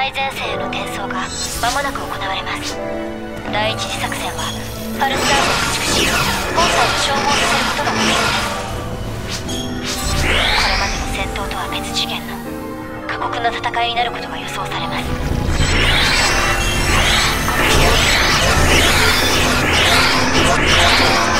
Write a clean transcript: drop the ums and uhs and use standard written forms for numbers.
最前線への転送が間もなく行われます。第一次作戦はパルスダウンを駆逐し本体を消耗させることが目標です。これまでの戦闘とは別次元の過酷な戦いになることが予想されます。この